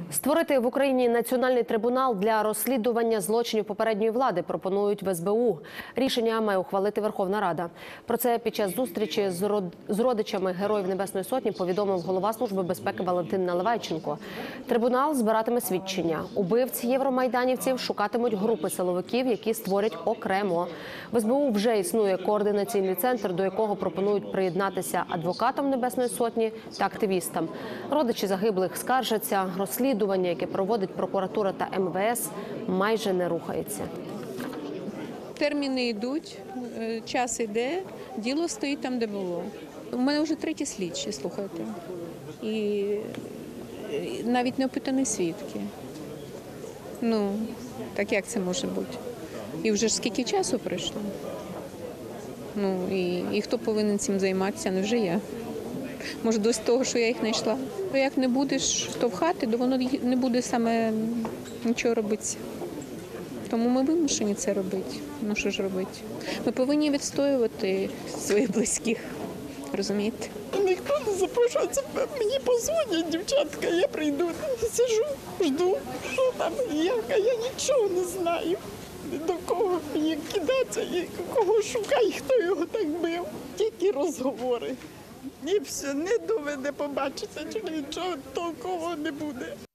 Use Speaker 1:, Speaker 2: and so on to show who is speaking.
Speaker 1: Створити в Україні національний трибунал для розслідування злочинів попередньої влади пропонують в СБУ. Рішення має ухвалити Верховна Рада. Про це під час зустрічі з родичами Героїв Небесної Сотні повідомив голова Служби безпеки Валентин Наливайченко. Трибунал збиратиме свідчення. Убивць євромайданівців шукатимуть групи силовиків, які створять окремо. В СБУ вже існує координаційний центр, до якого пропонують приєднатися адвокатам Небесної Сотні та активістам. Родичі загиблих скаржаться, розслідування, яке проводить прокуратура та МВС, майже не рухається.
Speaker 2: Терміни йдуть, час йде, діло стоїть там, де було. У мене вже третій слідчі, слухайте. І навіть не опитані свідки. Ну, так як це може бути? І вже ж скільки часу пройшло? Ну, і хто повинен цим займатися? Не вже я. Може, досі того, що я їх знайшла. Як не будеш штовхати, то воно не буде саме нічого робитися. Тому ми вимушені це робити. Ну що ж робити? Ми повинні відстоювати своїх близьких, розумієте?
Speaker 3: Ніхто не запрошується, мені позвонять, дівчатка, я прийду, сижу, жду, що там, як, а я нічого не знаю. До кого мені кидатися, і кого шукай, хто його так бив. Тільки розговори. І все, не доведе побачити, чи нічого толкового не буде.